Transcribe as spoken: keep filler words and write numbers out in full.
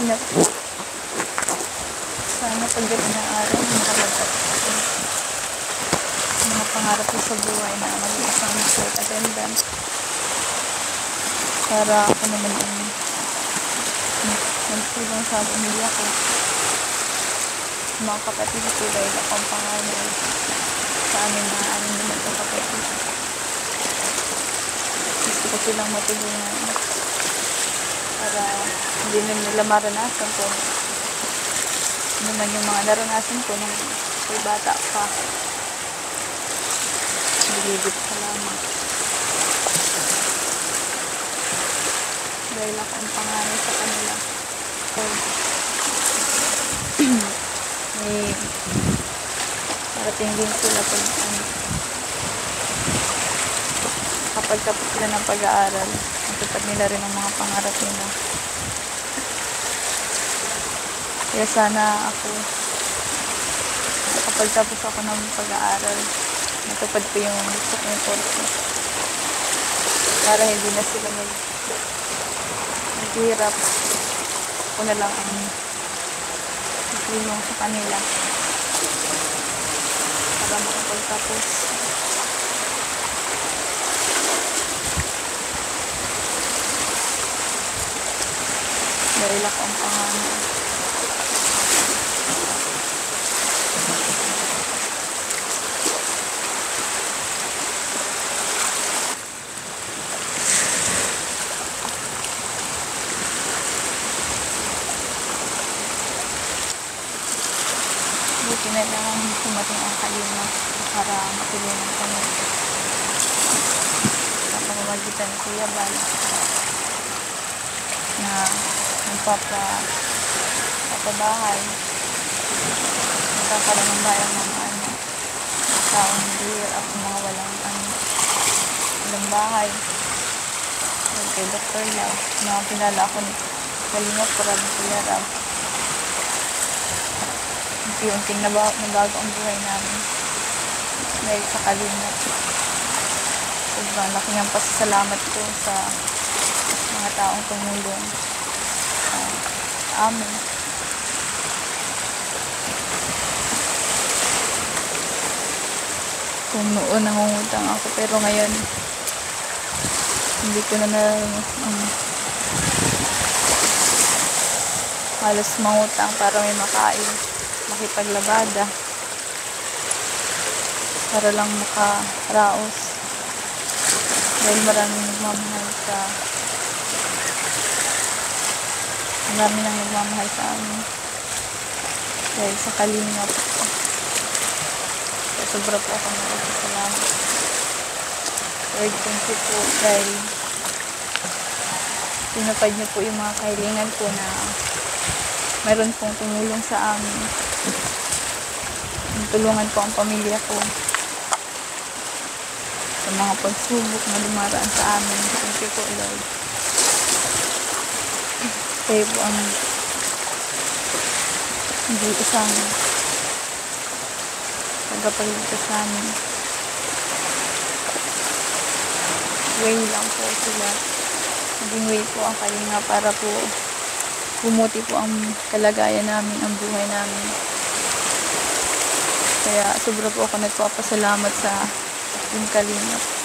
Kalingap. Sana pagdating ng araw, makalagap ako. Mga pangarap ko sa buhay na maging isang flight attendant. Para ako naman ang magtulong sa pamilya ko. Mga kapatid ko dahil ako ang panganay sa amin na amin naman ang kapatid. Gusto ko silang matulungan para hindi na nila maranasan ko ano man yung mga naranasan ko nung may bata pa. Bilibid ka lamang. Dahil ako ang panganay sa kanila. So, may parating din sila pag ano, kapag tapos sila ng pag-aaral, matupad nila rin ang mga pangarap nila. Kaya sana ako, kapag tapos ako ng pag-aaral, matupad ko yung gusto kong course. Para hindi na sila mag maghihirap. Ako na lang ang tulong sa kanila para makapagtapos. Dahil ako ang panganay. Buti na lang sumating ang Kalingap para matulungan kami sa pamamagitan ni Kuya Bal na nagpapa papabahay, nagkakaroon ng bayan ng ano, taong hirap, mga walang ano, walang bahay. Kay Doctor Lau, na kilala ako ni Kalingap para ni Kuya Rab. Unti-unting nabago ang buhay namin dahil sa Kalingap. Sobrang laki ng pasasalamat ko sa mga taong tumulong uh, sa amin. Kung noon nangungutang ako, pero ngayon hindi ko na naranasan um, halos mangutang para may makain, makipaglabada, para lang makaraos. Dahil maraming nagmamahal sa marami nang nagmamahal sa amin dahil sa Kalingap. Kaya sobra po ako nagpapasalamat. Lord, thank you po dahil tinupad niyo po yung mga kahilingan ko na mayroon pong tumulong sa amin. Tulungan po ang pamilya ko sa mga pagsubok na dumaraan sa amin. Thank you po, Lord. Kayo po ang hindi isang tagapagligtas sa amin. Way lang po sila. Naging way po ang Kalingap para po bumuti po ang kalagayan namin, ang buhay namin. Kaya sobra po ako nagpapasalamat sa yung Kalingap.